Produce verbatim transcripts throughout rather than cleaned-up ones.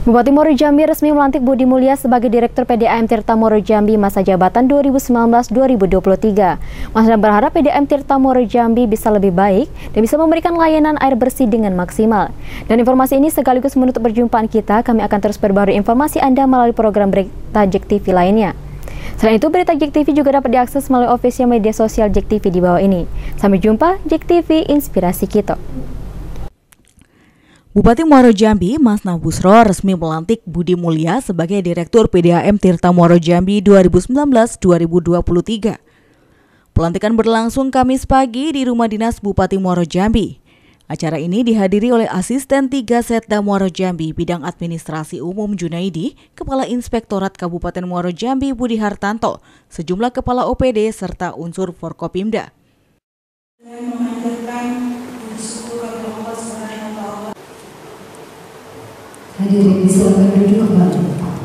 Bupati Muaro Jambi resmi melantik Budi Mulya sebagai Direktur P D A M Tirta Muaro Jambi masa jabatan dua ribu sembilan belas dua ribu dua puluh tiga. Mas Nadam berharap P D A M Tirta Muaro Jambi bisa lebih baik dan bisa memberikan layanan air bersih dengan maksimal. Dan informasi ini sekaligus menutup perjumpaan kita. Kami akan terus perbarui informasi Anda melalui program berita J E K T V lainnya. Selain itu, berita J E K T V juga dapat diakses melalui official media sosial J E K T V di bawah ini. Sampai jumpa, J E K T V Inspirasi Kita. Bupati Muaro Jambi, Mas Nabusro resmi melantik Budi Mulya sebagai Direktur P D A M Tirta Muaro Jambi dua ribu sembilan belas dua ribu dua puluh tiga. Pelantikan berlangsung Kamis pagi di Rumah Dinas Bupati Muaro Jambi. Acara ini dihadiri oleh Asisten tiga Setda Muaro Jambi Bidang Administrasi Umum Junaidi, Kepala Inspektorat Kabupaten Muaro Jambi Budi Hartanto, sejumlah Kepala O P D serta unsur Forkopimda. Hadirin silakan duduk kembali.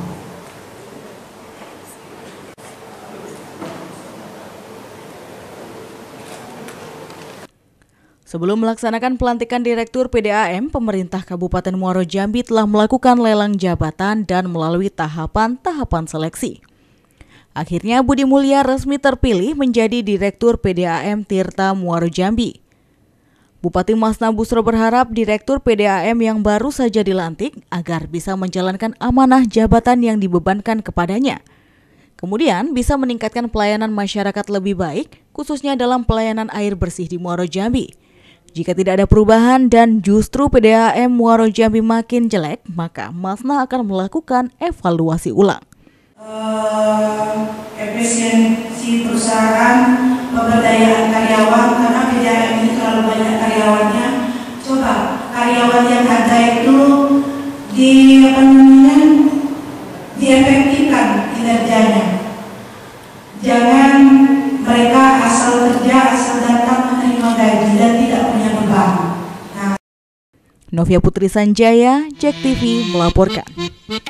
Sebelum melaksanakan pelantikan Direktur P D A M, pemerintah Kabupaten Muaro Jambi telah melakukan lelang jabatan dan melalui tahapan-tahapan seleksi. Akhirnya Budi Mulya resmi terpilih menjadi Direktur P D A M Tirta Muaro Jambi. Bupati Mas Nabusro berharap Direktur P D A M yang baru saja dilantik agar bisa menjalankan amanah jabatan yang dibebankan kepadanya. Kemudian bisa meningkatkan pelayanan masyarakat lebih baik, khususnya dalam pelayanan air bersih di Muaro Jambi. Jika tidak ada perubahan dan justru P D A M Muaro Jambi makin jelek, maka Masna akan melakukan evaluasi ulang. Uh, efisiensi perusahaan, pemberdayaan karyawan, karena P D A M ini terlalu banyak karyawannya. Coba karyawan yang ada itu di apa namanya diefektifkan kinerjanya. Jangan mereka asal kerja, asal datang menerima gaji dan tidak punya beban. Nah. Novia Putri Sanjaya, J E K T V melaporkan.